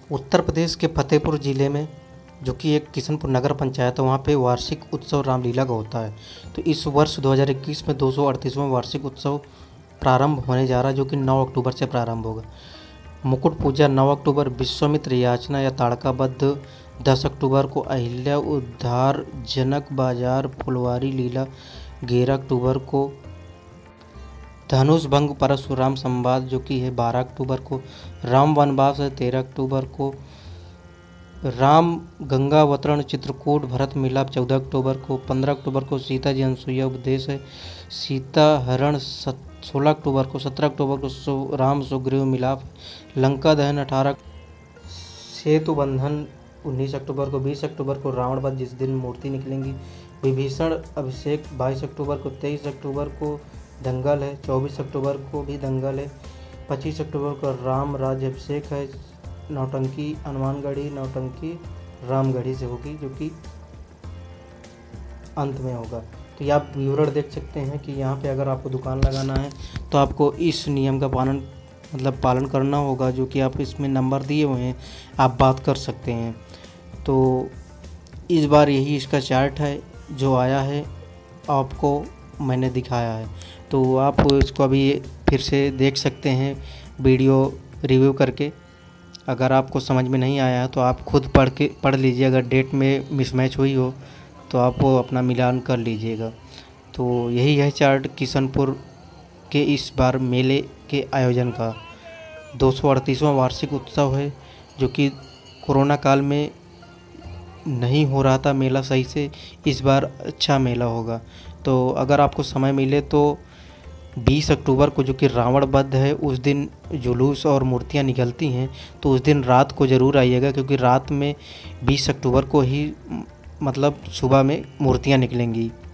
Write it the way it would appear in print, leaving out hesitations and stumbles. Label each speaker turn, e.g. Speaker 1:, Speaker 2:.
Speaker 1: उत्तर प्रदेश के फतेहपुर ज़िले में जो कि एक किशनपुर नगर पंचायत है, वहाँ पे वार्षिक उत्सव रामलीला का होता है। तो इस वर्ष 2021 में 238वां वार्षिक उत्सव प्रारंभ होने जा रहा है, जो कि 9 अक्टूबर से प्रारंभ होगा। मुकुट पूजा 9 अक्टूबर, विश्वामित्र याचना या ताड़काबद्ध 10 अक्टूबर को, अहिल्या उद्धार, जनक बाजार, फुलवारी लीला 11 अक्टूबर को, धनुष भंग परशुराम संवाद जो कि है 12 अक्टूबर को, राम वनवास है 13 अक्टूबर को, राम गंगावतरण चित्रकूट भरत मिलाप 14 अक्टूबर को, 15 अक्टूबर को सीता जी अनसुईया उपदेश है, सीता हरण 16 अक्टूबर को, 17 अक्टूबर को राम सुग्रीव मिलाप, लंका दहन 18, सेतु बंधन 19 अक्टूबर को, 20 अक्टूबर को रावण वध जिस दिन मूर्ति निकलेंगी, विभीषण अभिषेक 22 अक्टूबर को, 23 अक्टूबर को दंगल है, 24 अक्टूबर को भी दंगल है, 25 अक्टूबर को राम राज्य अभिषेक है, नौटंकी हनुमानगढ़ी नौटंकी रामगढ़ी से होगी जो कि अंत में होगा। तो ये आप विवरण देख सकते हैं कि यहाँ पे अगर आपको दुकान लगाना है तो आपको इस नियम का पालन करना होगा, जो कि आप इसमें नंबर दिए हुए हैं, आप बात कर सकते हैं। तो इस बार यही इसका चार्ट है जो आया है, आपको मैंने दिखाया है, तो आप इसको अभी फिर से देख सकते हैं वीडियो रिव्यू करके। अगर आपको समझ में नहीं आया तो आप खुद पढ़ लीजिए, अगर डेट में मिसमैच हुई हो तो आप वो अपना मिलान कर लीजिएगा। तो यही है चार्ट किशनपुर के इस बार मेले के आयोजन का। 238वां वार्षिक उत्सव है, जो कि कोरोना काल में नहीं हो रहा था मेला सही से, इस बार अच्छा मेला होगा। तो अगर आपको समय मिले तो 20 अक्टूबर को जो कि रावण वध है, उस दिन जुलूस और मूर्तियां निकलती हैं, तो उस दिन रात को ज़रूर आइएगा, क्योंकि रात में 20 अक्टूबर को ही सुबह में मूर्तियां निकलेंगी।